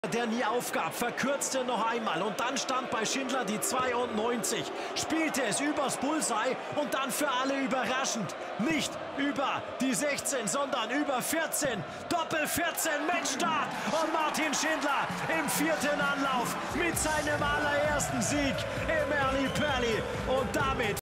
Der nie aufgab, verkürzte noch einmal und dann stand bei Schindler die 92, spielte es übers Bullseye und dann für alle überraschend, nicht über die 16, sondern über 14, Doppel 14, Matchstart und Martin Schindler im 4. Anlauf mit seinem allerersten Sieg im Early Pearly und damit